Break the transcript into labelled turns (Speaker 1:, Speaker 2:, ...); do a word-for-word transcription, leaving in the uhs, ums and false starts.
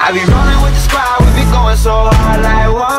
Speaker 1: I be rolling with the squad, we be going so hard like what?